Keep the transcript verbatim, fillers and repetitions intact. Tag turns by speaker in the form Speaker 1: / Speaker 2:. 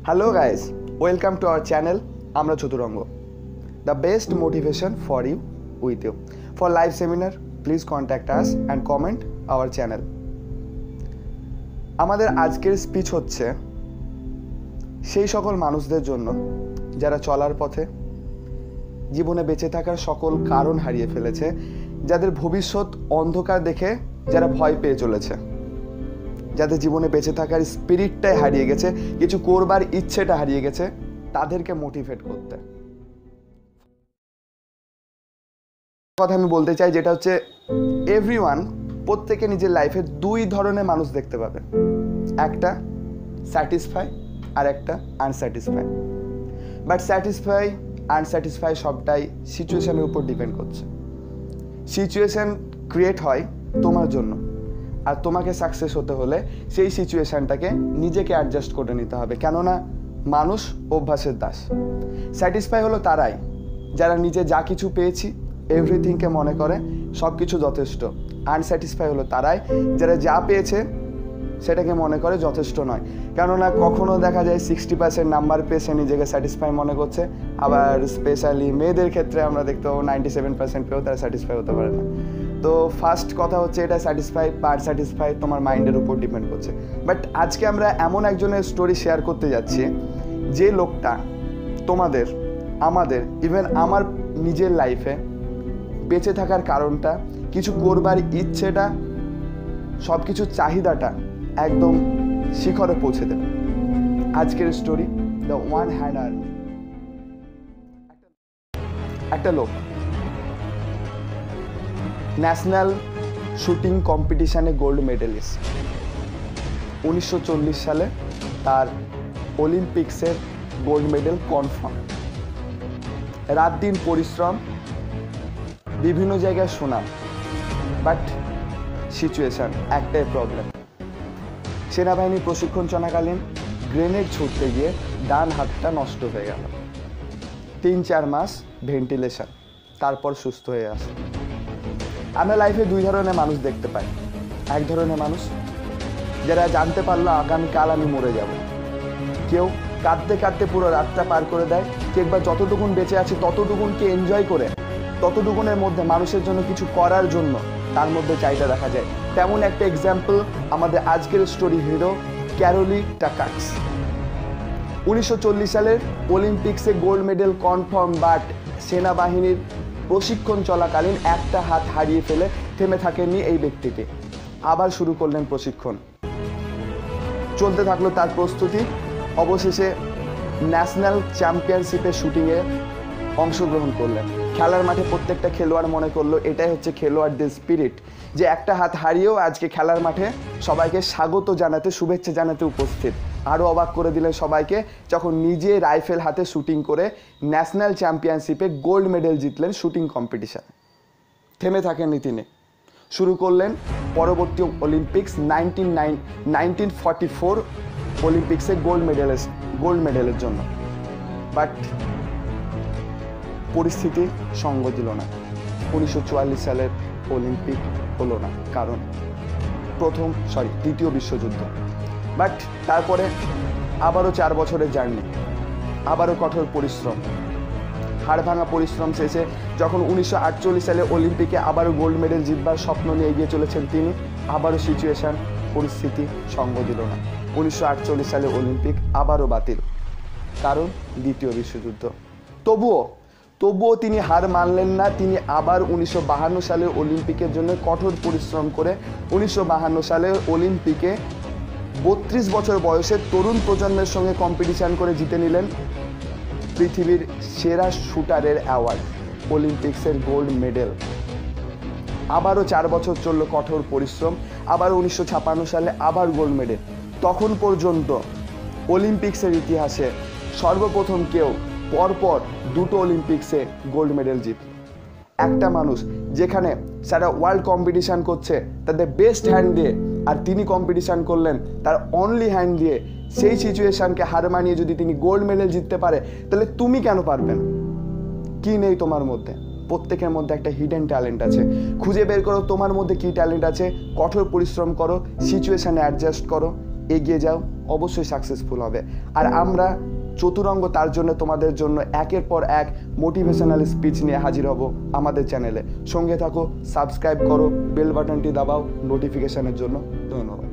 Speaker 1: Hello guys, welcome to our channel Amra Chaturanga. The best motivation for you with you. For live seminar, please contact us and comment our channel. আমাদের আজকের speech হচ্ছে সেই সকল মানুষদের জন্য যারা চলার পথে জীবনে বেঁচে থাকার সকল কারণ হারিয়ে ফেলেছে, যাদের ভবিষ্যৎ অন্ধকার দেখে যারা ভয় পেয়ে চলেছে, যাদের জীবনে বেঁচে থাকার স্পিরিটটাই হারিয়ে গেছে, কিছু করবার ইচ্ছেটা হারিয়ে গেছে, তাদেরকে মোটিভেট করতে কথা আমি বলতে চাই, যেটা হচ্ছে এভরিওয়ান প্রত্যেকে নিজের লাইফে দুই ধরনের মানুষ দেখতে পাবে, একটা স্যাটিসফাই আর একটা আনস্যাটিসফাই। বাট স্যাটিসফাই আনস্যাটিসফাই সবটাই সিচুয়েশনের উপর ডিপেন্ড করছে। সিচুয়েশন ক্রিয়েট হয় তোমার জন্য, আর তোমাকে সাকসেস হতে হলে সেই সিচুয়েশনটাকে নিজেকে অ্যাডজাস্ট করে নিতে হবে, কেননা মানুষ অভ্যাসের দাস। স্যাটিসফাই হলো তারাই যারা নিজে যা কিছু পেয়েছি এভরিথিংকে মনে করে সব কিছু যথেষ্ট। আনস্যাটিসফাই হলো তারাই যারা যা পেয়েছে সেটাকে মনে করে যথেষ্ট নয়, কেননা কখনো দেখা যায় সিক্সটি পার্সেন্ট নাম্বার পেয়ে সে নিজেকে স্যাটিসফাই মনে করছে, আবার স্পেশালি মেয়েদের ক্ষেত্রে আমরা দেখতে পাবো নাইনটি সেভেন পার্সেন্ট পেয়েও তারা স্যাটিসফাই হতে পারে না। তো ফার্স্ট কথা হচ্ছে এটা স্যাটিসফাই বা আনস্যাটিসফাই তোমার মাইন্ডের উপর ডিপেন্ড করছে। বাট আজকে আমরা এমন একজনের স্টোরি শেয়ার করতে যাচ্ছি যে লোকটা তোমাদের, আমাদের, ইভেন আমার নিজের লাইফে বেঁচে থাকার কারণটা, কিছু করবার ইচ্ছেটা, সব কিছু চাহিদাটা একদম শিখরে পৌঁছে দেবে। আজকের story the one hand army. একটা লোক ন্যাশনাল শুটিং কম্পিটিশানে গোল্ড মেডেলিস্ট। উনিশশো চল্লিশ সালে তার অলিম্পিক্সের গোল্ড মেডেল কনফার্ম। রাত দিন পরিশ্রম, বিভিন্ন জায়গায় সুনাম, বাট সিচুয়েশান একটাই প্রবলেম। সেনাবাহিনী প্রশিক্ষণ চলাকালীন গ্রেনেড ছুটতে গিয়ে ডান হাতটা নষ্ট হয়ে গেল। তিন চার মাস ভেন্টিলেশন, তারপর সুস্থ হয়ে আসে। আমরা লাইফে দুই ধরনের মানুষ দেখতে পাই। এক ধরনের মানুষ যারা জানতে পারলো আগামীকাল আমি মরে যাব, কেউ কাঁদতে কাঁদতে পুরো রাতটা পার করে দেয়, কিংবা যতটুকুন বেঁচে আছে ততটুকুনকে এনজয় করে ততটুকুনের মধ্যে মানুষের জন্য কিছু করার জন্য তার মধ্যে চাহিদা দেখা যায়। তেমন একটা এক্সাম্পল আমাদের আজকের স্টোরি হিরো ক্যারোলি টাকাচ। উনিশশো চল্লিশ সালের অলিম্পিক্সে গোল্ড মেডেল কনফার্ম, বাট সেনাবাহিনীর প্রশিক্ষণ চলাকালীন একটা হাত হারিয়ে ফেলে থেমে থাকেননি এই ব্যক্তিটি। আবার শুরু করলেন প্রশিক্ষণ, চলতে থাকলো তার প্রস্তুতি। অবশেষে ন্যাশনাল চ্যাম্পিয়নশিপের শুটিংয়ে অংশগ্রহণ করলেন। খেলার মাঠে প্রত্যেকটা খেলোয়াড় মনে করলো এটাই হচ্ছে খেলোয়াড়দের স্পিরিট, যে একটা হাত হারিয়েও আজকে খেলার মাঠে সবাইকে স্বাগত জানাতে, শুভেচ্ছা জানাতে উপস্থিত। আরও অবাক করে দিলেন সবাইকে যখন নিজে রাইফেল হাতে শুটিং করে ন্যাশনাল চ্যাম্পিয়নশিপে গোল্ড মেডেল জিতলেন শুটিং কম্পিটিশানে। থেমে থাকেননি তিনি, শুরু করলেন পরবর্তী Olympics nineteen nine nineteen forty four অলিম্পিক্সে গোল্ড মেডেলের গোল্ড মেডেলের জন্য। বাট পরিস্থিতি সঙ্গ দিল না। উনিশশো চুয়াল্লিশ সালের অলিম্পিক হলো না, কারণ প্রথম সরি দ্বিতীয় বিশ্বযুদ্ধ। বাট তারপরে আবারও চার বছরের জার্নি, আবারও কঠোর পরিশ্রম, হাড় ভাঙা পরিশ্রম শেষে যখন উনিশশো আটচল্লিশ সালে অলিম্পিকে আবারও গোল্ড মেডেল জিতবার স্বপ্ন নিয়ে এগিয়ে চলেছেন তিনি, আবারও সিচুয়েশান, পরিস্থিতি সঙ্গ দিল না। উনিশশো আটচল্লিশ সালে অলিম্পিক আবারও বাতিল, কারণ দ্বিতীয় বিশ্বযুদ্ধ। তবুও তবুও তিনি হার মানলেন না। তিনি আবার উনিশশো বাহান্ন সালের অলিম্পিকের জন্য কঠোর পরিশ্রম করে উনিশশো বাহান্ন সালের অলিম্পিকে বত্রিশ বছর বয়সে তরুণ প্রজন্মের সঙ্গে কম্পিটিশান করে জিতে নিলেন পৃথিবীর সেরা শুটারের অ্যাওয়ার্ড, অলিম্পিক্সের গোল্ড মেডেল। আবারও চার বছর চলল কঠোর পরিশ্রম, আবার উনিশশো ছাপ্পান্ন সালে আবার গোল্ড মেডেল। তখন পর্যন্ত অলিম্পিক্সের ইতিহাসে সর্বপ্রথম কেউ পরপর দুটো অলিম্পিক্সে গোল্ড মেডেল জিত। একটা মানুষ যেখানে সারা ওয়ার্ল্ড কম্পিটিশান করছে তাদের বেস্ট হ্যান্ড দিয়ে, আর তিনি কম্পিটিশান করলেন তার অনলি হ্যান্ড দিয়ে। সেই সিচুয়েশানকে হার মানিয়ে যদি তিনি গোল্ড মেডেল জিততে পারে, তাহলে তুমি কেন পারবে না? কি নেই তোমার মধ্যে? প্রত্যেকের মধ্যে একটা হিডেন ট্যালেন্ট আছে। খুঁজে বের করো তোমার মধ্যে কী ট্যালেন্ট আছে, কঠোর পরিশ্রম করো, সিচুয়েশানে অ্যাডজাস্ট করো, এগিয়ে যাও, অবশ্যই সাকসেসফুল হবে। আর আমরা চতুরঙ্গ তার জন্য তোমাদের জন্য একের পর এক মোটিভেশনাল স্পিচ নিয়ে হাজির হব আমাদের চ্যানেলে। সঙ্গে থাকো, সাবস্ক্রাইব করো, বেল বাটনটি দাবাও নোটিফিকেশনের জন্য। ধন্যবাদ।